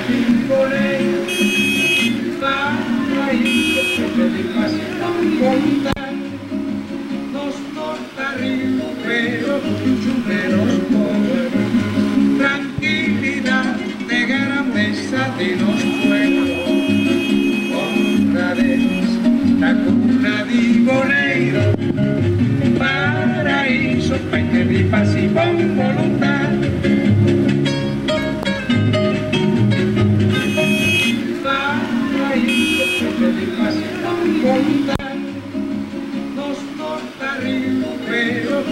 Nos corta río, pero tranquilidad, negra mesa de los pueblos, honradez, la cuna de Boneiro, paraíso, paite de paz y con voluntad. Paraíso, paite de paz y con voluntad. Nos corta río, pero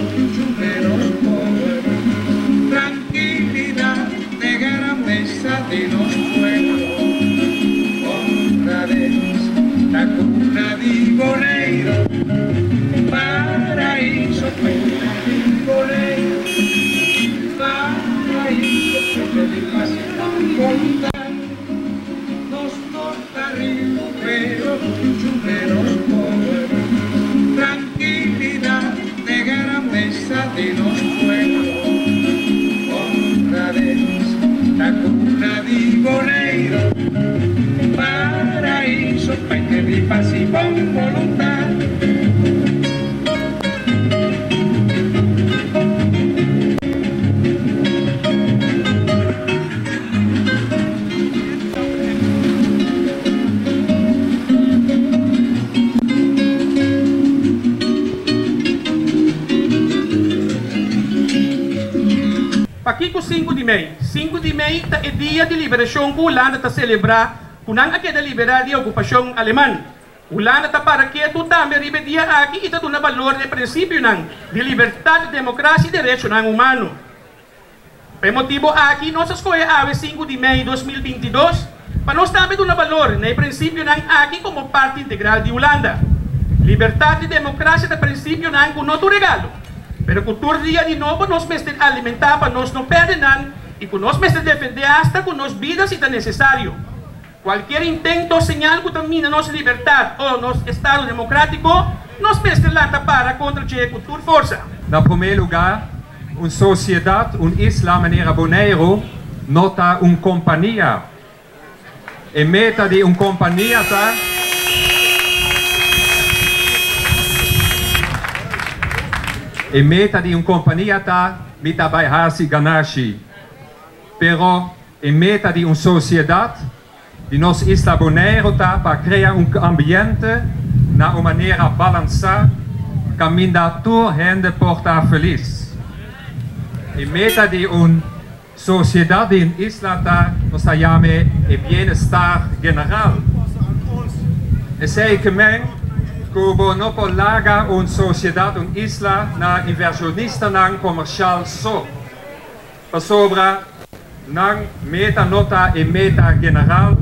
tranquilidad, negra mesa de los pueblos, honradez, la cuna de Boneiro, paraíso, paita de Boneiro, paraíso, paita de paz y con voluntad. Nos corta río, pero tranquilidad, negra mesa de los pueblos, honradez, la cuna de Boneiro, paraíso, paite de paz y con voluntad. Pakiko 5 de maio. 5 de maio é dia de liberação que a Holanda está celebrar, com a queda liberada da ocupação alemã. A Holanda está para que tu também ribedia aqui e está dando valor de princípio de liberdade, democracia e direito humano. Por motivo aqui nós escolhemos a 5 de maio de 2022 para nós também dar valor no princípio aqui como parte integral de Holanda. Liberdade e democracia é princípio com nosso regalo. Pero cultura dia de novo nós mesmos alimentar para nós não perder e que nós mesmos defender hasta com nossas vidas se é necessário. Qualquer intento ou sinal que termina nossa liberdade ou nosso Estado democrático, nós mesmos lá para contra a cultura força. Na primeiro lugar, uma sociedade, isla maneira Boneiro, nota companhia. E meta de companhia tá? E meta de companhia tá mita baihasi ganashi. Pero e meta de sociedade de nossa isla Boneiro tá para criar ambiente na maneira balançar, caminhar toda gente porta feliz. E meta de sociedade em isla tá nos chama e bem-estar geral. E sei que Kubo no polaga sociedade isla na inversionista comercial só. Pasobra meta nota e meta general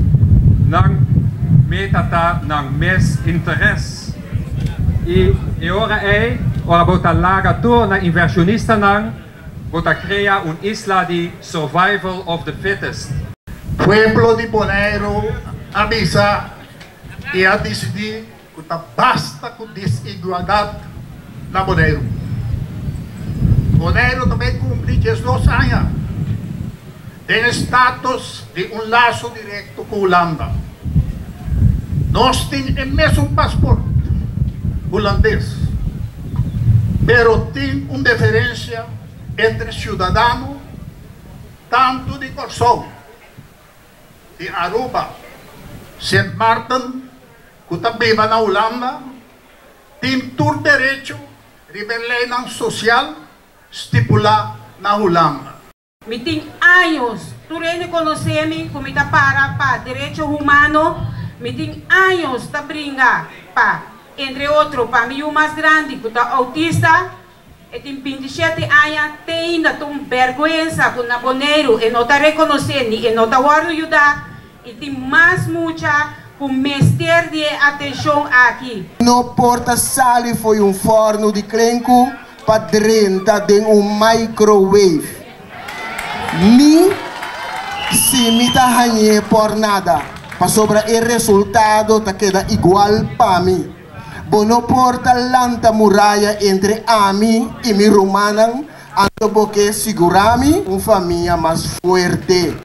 meta ta mes interesse. E ora bota laga to na inversionista bota crea isla de survival of the fittest. Pueblo de Boneiro avisa e a decidir basta com desigualdade na Boneiro. Boneiro também cumpre 2 anos. Tem status de laço direto com a Holanda. Nós temos o mesmo passaporte holandês, pero tem uma diferença entre cidadãos, tanto de Corsol, de Aruba, Sint Maarten, que também vai na Holanda, tem todo direito de lei social estipulada na Holanda. Me tem anos, tu reconhece-me como está para direito humano, me tem anos para brincar, entre outros, para mim o mais grande, que está autista, e tem 27 anos, tem ainda vergonha com na Boneiro, e não está reconhecendo, e não está ajudando, e tem mais muita com mestre de atenção aqui. No porta sali foi forno de clenco para dentro de microwave. Ni se me tá ganhando por nada, para sobra o resultado tá queda igual para mim. Bono porta lanta muralha entre a mim e mi romana, ando porque segurami família mais forte.